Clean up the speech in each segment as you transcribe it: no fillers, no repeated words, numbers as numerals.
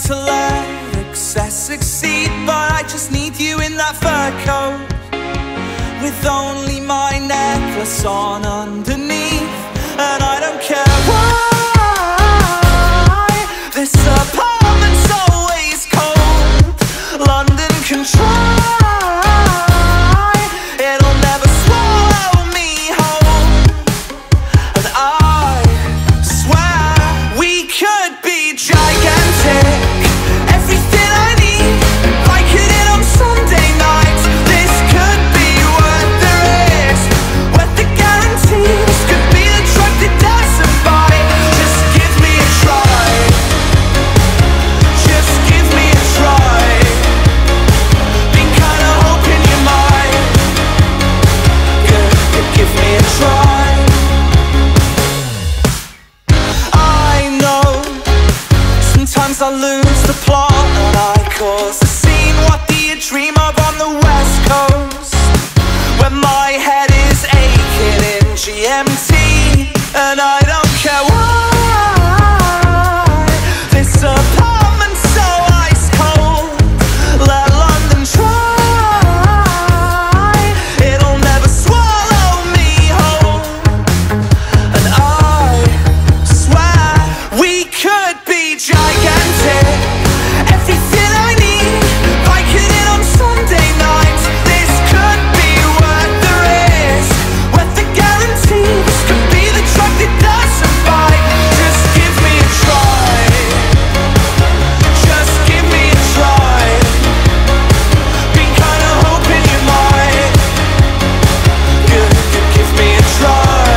to let excess succeed, but I just need you in that fur coat, with only my necklace on underneath. And I don't care why this apartment's always cold. London can try, it'll never swallow me whole. And I swear we could be gigantic, everything I need, like it in on Sunday nights. This could be worth the risk, worth the guarantee. This could be the drug that doesn't bite. Just give me a try, just give me a try. Been kinda hoping you might give me a try. I know sometimes I lose the plot and I cause a scene. What do you dream of on the West Coast, when my head is aching in GMT? And I don't care why this apartment's so ice cold. Let London try, it'll never swallow me whole. And I swear we could be gigantic, everything I need, like it in on Sunday nights. This could be worth the risk, worth the guarantee. This could be the drug that doesn't bite. Just give me a try, just give me a try. Been kinda hoping you might give me a try.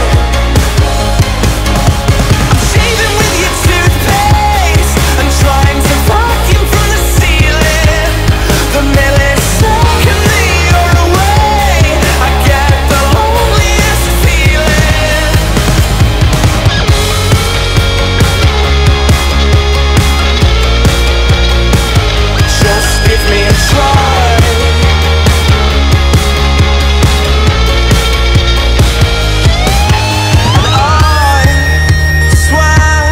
I'm shaving with your toothpaste and trying to vacuum from the ceiling. The millisecond that you're away, I get the loneliest feeling. Just give me a try. And I swear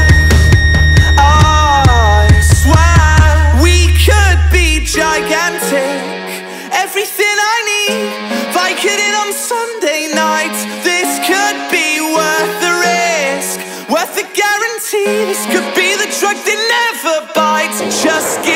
we could be gigantic, everything I need, like it in on Sunday nights. This could be worth the risk, worth the guarantee. This could be the drug that never bites. Just